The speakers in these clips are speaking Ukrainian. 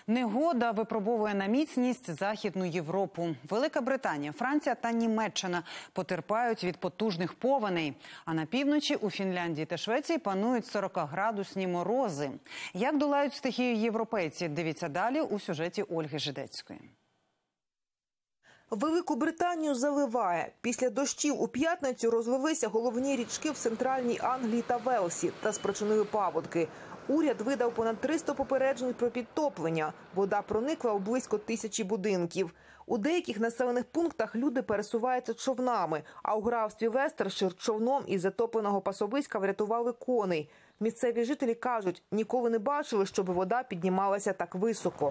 Негода випробовує на міцність Західну Європу. Велика Британія, Франція та Німеччина потерпають від потужних повеней. А на півночі у Фінляндії та Швеції панують 40-градусні морози. Як долають стихію європейці? Дивіться далі у сюжеті Ольги Жидецької. Велику Британію заливає. Після дощів у п'ятницю розлилися головні річки в центральній Англії та Велсі та спричинили паводки. Уряд видав понад 300 попереджень про підтоплення. Вода проникла у близько 1000 будинків. У деяких населених пунктах люди пересуваються човнами, а у графстві Вестершир човном із затопленого пасовиська врятували коней. Місцеві жителі кажуть, ніколи не бачили, щоб вода піднімалася так високо.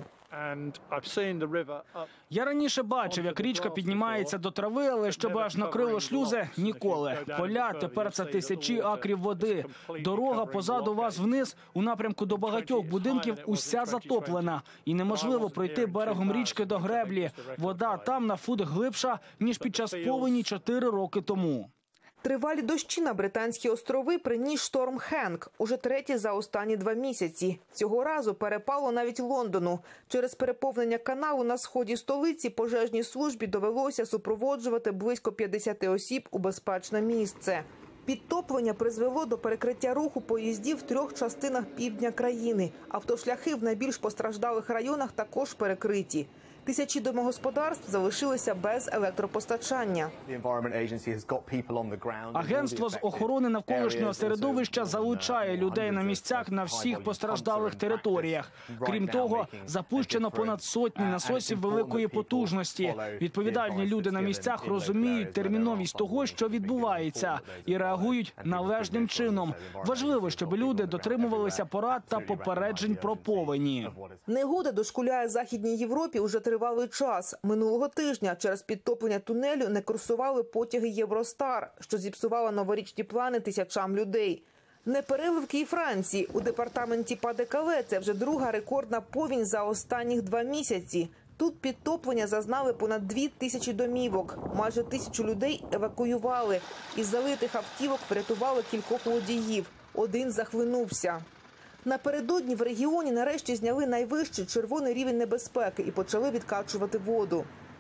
Я раніше бачив, як річка піднімається до трави, але щоб аж накрило шлюзи – ніколи. Поля – тепер це тисячі акрів води. Дорога позаду вас вниз, у напрямку до багатьох будинків, уся затоплена. І неможливо пройти берегом річки до греблі. Вода там на фут глибша, ніж під час повені 4 роки тому. Тривалі дощі на Британські острови приніс шторм Хенк. Уже третій за останні 2 місяці. Цього разу перепало навіть Лондону. Через переповнення каналу на сході столиці пожежній службі довелося супроводжувати близько 50 осіб у безпечне місце. Підтоплення призвело до перекриття руху поїздів в 3 частинах півдня країни. Автошляхи в найбільш постраждалих районах також перекриті. Тисячі домогосподарств залишилися без електропостачання. Агентство з охорони навколишнього середовища залучає людей на місцях на всіх постраждалих територіях. Крім того, запущено понад 100 насосів великої потужності. Відповідальні люди на місцях розуміють терміновість того, що відбувається, і реагують належним чином. Важливо, щоб люди дотримувалися порад та попереджень про повені. Негода дошкуляє Західній Європі уже тривалий час. Минулого тижня через підтоплення тунелю не курсували потяги «Євростар», що зіпсувало новорічні плани тисячам людей. Не переливки і Франції. У департаменті Па-де-Кале це вже друга рекордна повінь за останніх 2 місяці. Тут підтоплення зазнали понад 2000 домівок. Майже 1000 людей евакуювали. Із залитих автівок врятували кількох водіїв. Один захлинувся. Напередодні в регіоні нарешті зняли найвищий червоний рівень небезпеки і почали відкачувати воду.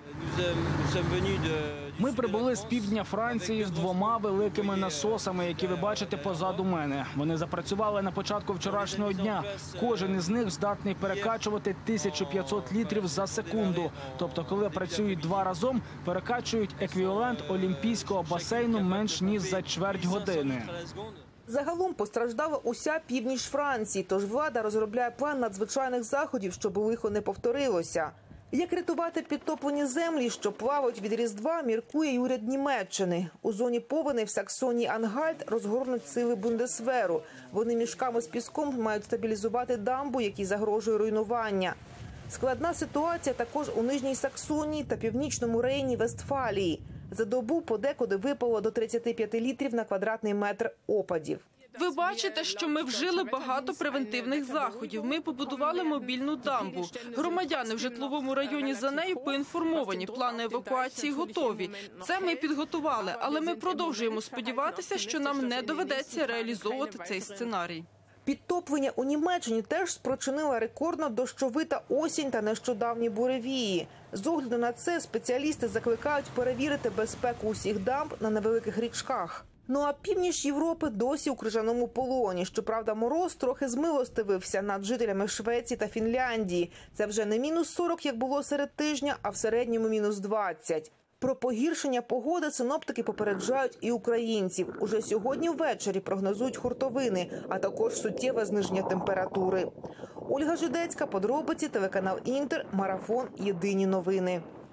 Ми прибули з півдня Франції з 2 великими насосами, які ви бачите позаду мене. Вони запрацювали на початку вчорашнього дня. Кожен із них здатний перекачувати 1500 літрів за секунду. Тобто, коли працюють 2 разом, перекачують еквівалент олімпійського басейну менш ніж за чверть години. Загалом постраждала уся північ Франції, тож влада розробляє план надзвичайних заходів, щоб лихо не повторилося. Як рятувати підтоплені землі, що плавають від Різдва, міркує й уряд Німеччини. У зоні повеней в Саксонії-Ангальт розгорнуть сили Бундесверу. Вони мішками з піском мають стабілізувати дамбу, якій загрожує руйнування. Складна ситуація також у Нижній Саксонії та Північному Рейні-Вестфалії. За добу подекуди випало до 35 літрів на квадратний метр опадів. Ви бачите, що ми вжили багато превентивних заходів. Ми побудували мобільну дамбу. Громадяни в житловому районі за нею поінформовані. Плани евакуації готові. Це ми підготували, але ми продовжуємо сподіватися, що нам не доведеться реалізовувати цей сценарій. Підтоплення у Німеччині теж спричинила рекордно дощовита осінь та нещодавні буревії. З огляду на це спеціалісти закликають перевірити безпеку усіх дамб на невеликих річках. Ну а північ Європи досі у крижаному полоні. Щоправда, мороз трохи змилостивився над жителями Швеції та Фінляндії. Це вже не -40, як було серед тижня, а в середньому -20. Про погіршення погоди синоптики попереджають і українців. Уже сьогодні ввечері прогнозують хуртовини, а також суттєве зниження температури. Ольга Жидецька, подробиці, телеканал Інтер, Марафон, Єдині новини.